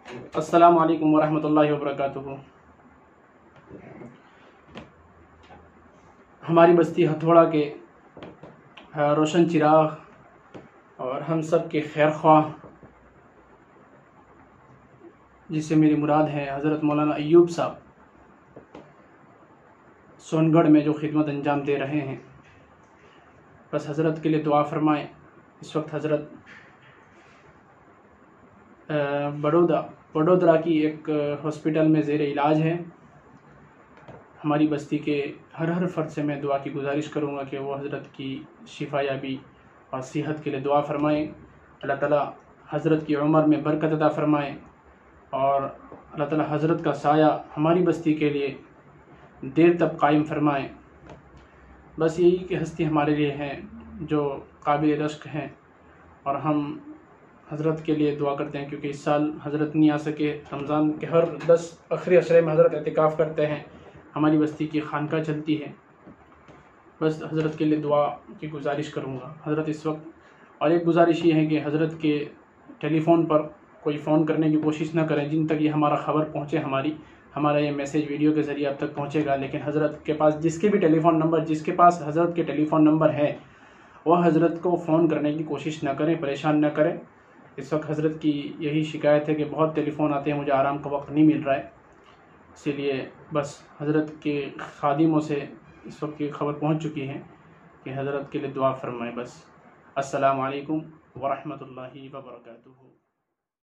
السلام علیکم ورحمۃ اللہ وبرکاتہ۔ ہماری بستی ہتھوڑا کے روشن چراغ اور ہم سب کے خیر خواہ، جس سے میری مراد ہے حضرت مولانا ایوب صاحب، سون گڑھ میں جو خدمت انجام دے رہے ہیں، بس حضرت کے لیے دعا فرمائیں۔ اس وقت حضرت بڑودرا کی ایک ہاسپٹل میں زیر علاج ہے۔ ہماری بستی کے ہر فرد سے میں دعا کی گزارش کروں گا کہ وہ حضرت کی شفا یابی اور صحت کے لیے دعا فرمائیں۔ اللہ تعالیٰ حضرت کی عمر میں برکت عطا فرمائیں اور اللہ تعالیٰ حضرت کا سایہ ہماری بستی کے لیے دیر تک قائم فرمائیں۔ بس یہی کہ ہستی ہمارے لیے ہیں جو قابل رشک ہیں، اور ہم حضرت کے لیے دعا کرتے ہیں کیونکہ اس سال حضرت نہیں آ سکے۔ رمضان کے ہر 10 آخری عشرے میں حضرت اعتکاف کرتے ہیں، ہماری بستی کی خانقاہ چلتی ہے۔ بس حضرت کے لیے دعا کی گزارش کروں گا حضرت اس وقت۔ اور ایک گزارش یہ ہے کہ حضرت کے ٹیلی فون پر کوئی فون کرنے کی کوشش نہ کریں جن تک یہ ہمارا خبر پہنچے، ہمارا یہ میسیج ویڈیو کے ذریعے اب تک پہنچے گا، لیکن حضرت کے پاس جس کے پاس حضرت کے ٹیلی فون نمبر ہے وہ حضرت کو فون کرنے کی کوشش نہ کریں، پریشان نہ کریں۔ اس وقت حضرت کی یہی شکایت ہے کہ بہت ٹیلی فون آتے ہیں، مجھے آرام کا وقت نہیں مل رہا ہے، اسی لیے بس حضرت کے خادموں سے اس وقت کی خبر پہنچ چکی ہے کہ حضرت کے لیے دعا فرمائیں۔ بس السلام علیکم ورحمۃ اللہ وبرکاتہ۔